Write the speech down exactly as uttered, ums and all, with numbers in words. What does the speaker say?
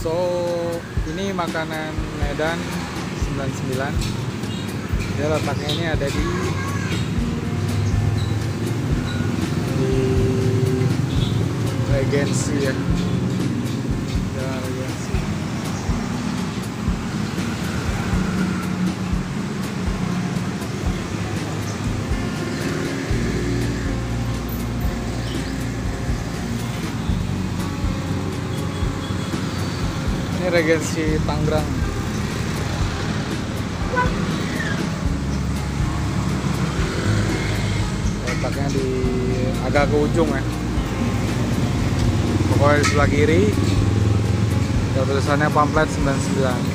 So ini makanan Medan sembilan puluh sembilan. Dia letaknya ini ada di di Regency ya. Jalan Regency. Ini Regency Tangerang. Letaknya di agak ke ujung ya. Pokoknya di sebelah kiri. Ada tulisannya Pamflet sembilan puluh sembilan.